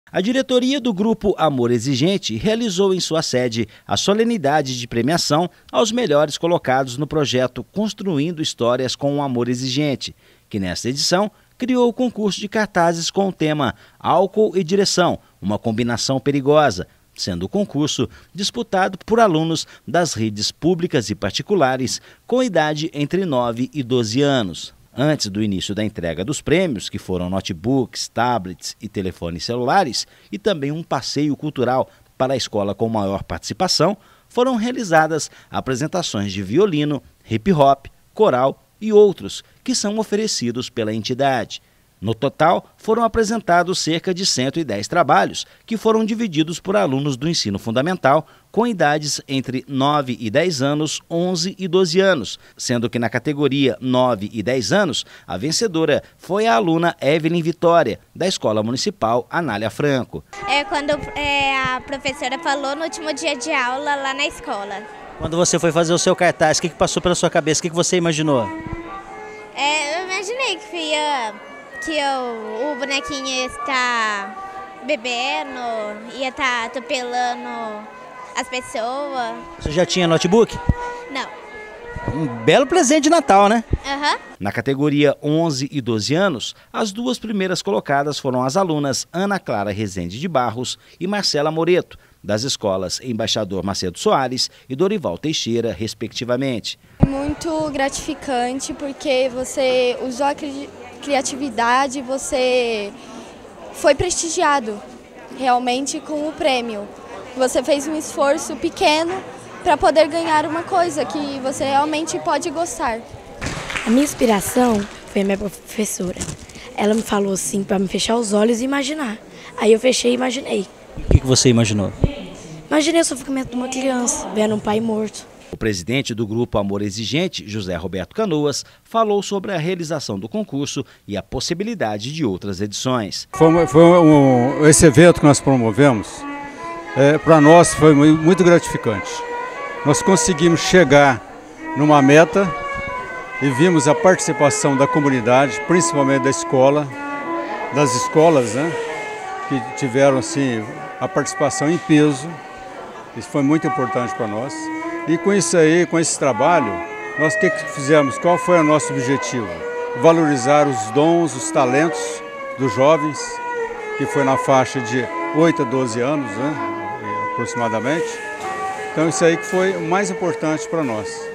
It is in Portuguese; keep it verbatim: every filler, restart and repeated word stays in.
A diretoria do Grupo Amor Exigente realizou em sua sede a solenidade de premiação aos melhores colocados no projeto Construindo Histórias com o Amor Exigente, que nesta edição criou o concurso de cartazes com o tema Álcool e Direção, uma combinação perigosa, sendo o concurso disputado por alunos das redes públicas e particulares com idade entre nove e doze anos. Antes do início da entrega dos prêmios, que foram notebooks, tablets e telefones celulares, e também um passeio cultural para a escola com maior participação, foram realizadas apresentações de violino, hip-hop, coral e outros, que são oferecidos pela entidade. No total, foram apresentados cerca de cento e dez trabalhos, que foram divididos por alunos do ensino fundamental com idades entre nove e dez anos, onze e doze anos, sendo que na categoria nove e dez anos, a vencedora foi a aluna Evelyn Vitória, da Escola Municipal Anália Franco. É quando é, a professora falou no último dia de aula lá na escola. Quando você foi fazer o seu cartaz, o que, que passou pela sua cabeça? O que, que você imaginou? É, eu imaginei que ia... que o, o bonequinho ia estar bebendo, ia estar atropelando as pessoas. Você já tinha notebook? Não. Um belo presente de Natal, né? Aham. Uhum. Na categoria onze e doze anos, as duas primeiras colocadas foram as alunas Ana Clara Rezende de Barros e Marcela Moreto, das escolas Embaixador Macedo Soares e Dorival Teixeira, respectivamente. É muito gratificante porque você usou a criatividade, você foi prestigiado realmente com o prêmio. Você fez um esforço pequeno para poder ganhar uma coisa que você realmente pode gostar. A minha inspiração foi a minha professora. Ela me falou assim para me fechar os olhos e imaginar. Aí eu fechei e imaginei. O que você imaginou? Imaginei o sofrimento de uma criança, vendo um pai morto. O presidente do Grupo Amor Exigente, José Roberto Canoas, falou sobre a realização do concurso e a possibilidade de outras edições. Foi, foi um, esse evento que nós promovemos, é, para nós foi muito gratificante. Nós conseguimos chegar numa meta e vimos a participação da comunidade, principalmente da escola, das escolas, né, que tiveram assim, a participação em peso. Isso foi muito importante para nós. E com isso aí, com esse trabalho, nós o que, que fizemos? Qual foi o nosso objetivo? Valorizar os dons, os talentos dos jovens, que foi na faixa de oito a doze anos, né, aproximadamente. Então isso aí que foi o mais importante para nós.